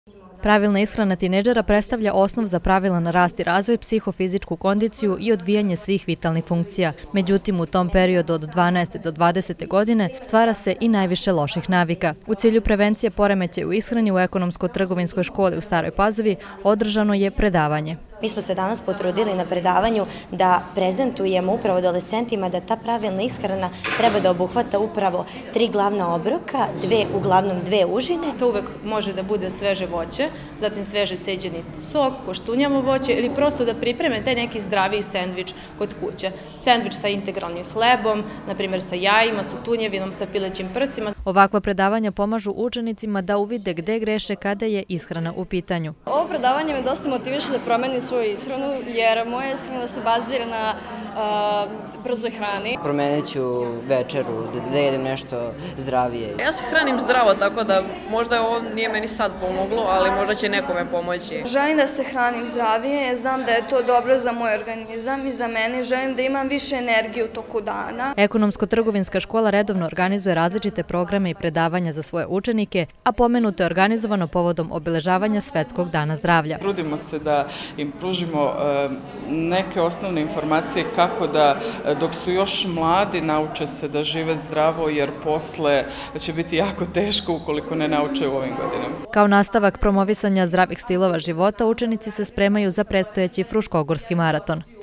Pravilna ishrana tinejdžera predstavlja osnov za pravilan rast i razvoj, psihofizičku kondiciju i odvijanje svih vitalnih funkcija. Međutim, u tom periodu od 12. do 20. godine stvara se i najviše loših navika. U cilju prevencije poremećaja u ishrani u Ekonomsko-trgovinskoj školi u Staroj Pazovi održano je predavanje. Mi smo se danas potrudili na predavanju da prezentujemo upravo adolescentima da ta pravilna ishrana treba da obuhvata upravo 3 glavna obroka, uglavnom 2 užine. To uvek može da bude sveže voće, zatim sveže ceđeni sok, koštunjavo voće ili prosto da pripreme taj neki zdraviji sendvič kod kuće. Sendvič sa integralnim hlebom, na primjer sa jajima, sa tunjevinom, sa pilećim prsima. Ovakva predavanja pomažu učenicima da uvide gde greše kada je ishrana u pitanju. Ovo predavanje me dosta motiviše da promenim svoju ishranu, jer moja ishrana se bazira na brzoj hrani. Promenit ću večeru, da jedem nešto zdravije. Ja se hranim zdravo, tako da možda ovo nije meni sad pomoglo, ali možda će nekome pomoći. Želim da se hranim zdravije, znam da je to dobro za moj organizam i za mene. Želim da imam više energije u toku dana. Ekonomsko-trgovinska škola redovno organizuje različite programe i predavanja za svoje učenike, a pomenuto je organizovano povodom obeležavanja Svetskog dana zdravlja. Trudimo se da im pružimo neke osnovne informacije kako da dok su još mladi nauče se da žive zdravo, jer posle će biti jako teško ukoliko ne nauče u ovim godinama. Kao nastavak promovisanja zdravih stilova života, učenici se spremaju za predstojeći Fruškogorski maraton.